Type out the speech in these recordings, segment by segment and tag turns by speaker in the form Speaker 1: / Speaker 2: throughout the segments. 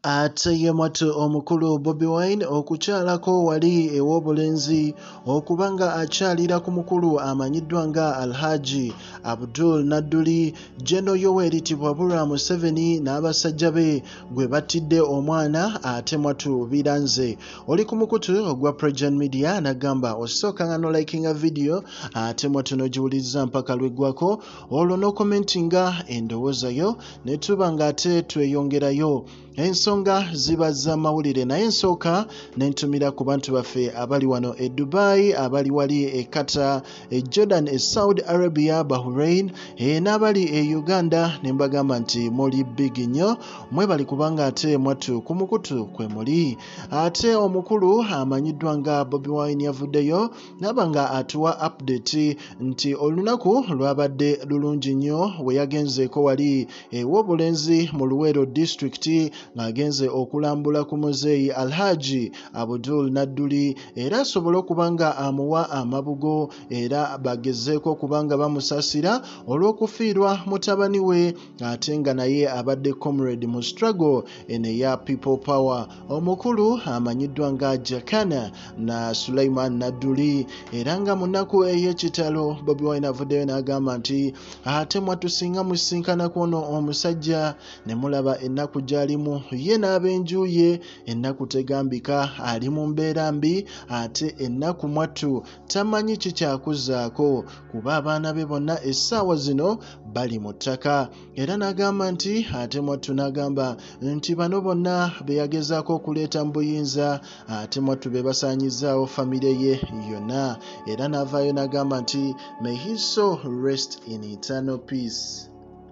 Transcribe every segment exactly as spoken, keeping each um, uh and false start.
Speaker 1: Ate ye mwatu omukulu Bobi Wine okukyalako wali ew'obulenzi okubanga akyalira ku mukulu amanyiddwa nga Alhaji Abdul nadduli Jeno Yoweri Tibwabulwa Museveni n'abasajja be gwe battidde omwana ate mwatu bilanze. Oli ku mukutu ogwa PROJOURN Media nagamba osooka nga no likinga video ate mwatu n'ogiwuliriza mpaka lweggwako olwo no commentinga endowooza yo ne tuba nga ate tweyongerayo. Ensonga ziba za mawulire naye ensooka nentumira ku bantu baffe abali wano e Dubai, abali wali e Kata, e Jordan, e Saudi Arabia, Bahrain, e n'abali e Uganda ne mbagamba nti muli big nnyo mwebali kubanga ate mwatu ku mukutu kwe muli. Ate omukulu amanyiddwa nga Bobi Wine yavuddeyo naba nga atuwa update nti olunaku lwabadde lulungi nnyo we yagenzeeko wali ew'obulenzi mu Luweero district ng'agenze okulambula ku muzeeyi Alhaji Abdul nadduli era asobole okubanga amuwa amabugo era bagezeeko okubanga bamusasira olw'okufiirwa mutabani we ate nga naye abadde comrade mu struggle eno eya people power. Omukulu amanyiddwa nga Jakana na Sulaiman nadduli era nga mu nnaku ey'ekitalo Bobi Wine avuddeyo n'agamba nti ate mwatusinga musinkana kwono omusajja ne mulaba ennaku gy'alimu ye n'ab'enju ye ennaku tegambika ali mu mbeera mbi ate ennaku mwattu tamanyi kikyakuzaako kuba abaana be bonna essaawa zino bali mu ttaka era n'agamba nti ate mwattu n'agamba nti bano bonna be yagezaako okuleeta mu buyinza ate mwattu be basaanyizaawo famire ye yonna era n'avaayo n'agamba nti may his soul rest in eternal peace.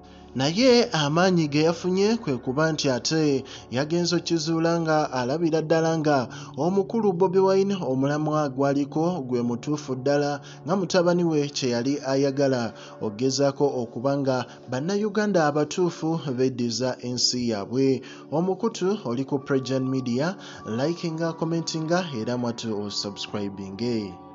Speaker 1: Naye amaanyi ge yafunye kwe kuba nti ate yagenze okkizuula nga alabira ddala nga omukulu Bobi Wine omulamwa gwaliko gwe mutuufu ddala nga mutabani we kye yali ayagala ogezaako okuba nga bannayuganda abatuufu beddiza ensi yaabwe. Omukutu oli ku PROJOURN Media, likinga, commentinga era mwatu osubscribinge.